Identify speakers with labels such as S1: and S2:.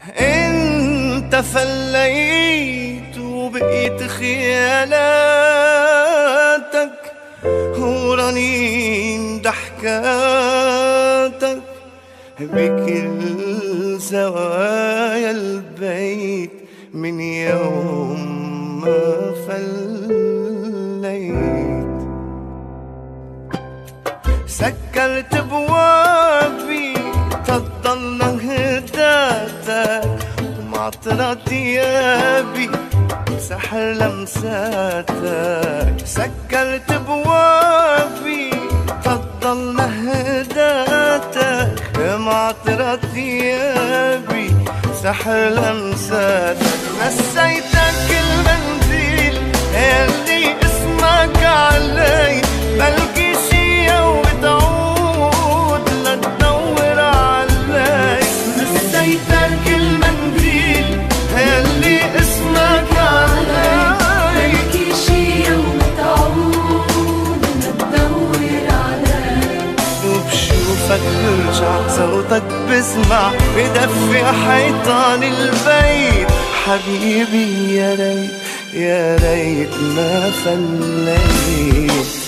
S1: انت فليت وبقيت خيالاتك ورنين ضحكاتك بكل زوايا البيت من يوم ما فليت. سكرت بوابي تضل هداتك ومعطرة ثيابي سحر لمساتك. سكرت بوابي تضل هداتك معطرة ثيابي سحر لمساتك. نسيتك المنديل اللي اسمك علي بلقي شي وتعود لتدور علي. نسيتك المنديل اللي اسمك علي
S2: بلقي شي وتعود لتدور علي.
S1: وبشوفك برجع صوتك بسمع بدفي حيطان البيت. حبيبي يا ريت يا ريت ما فليت.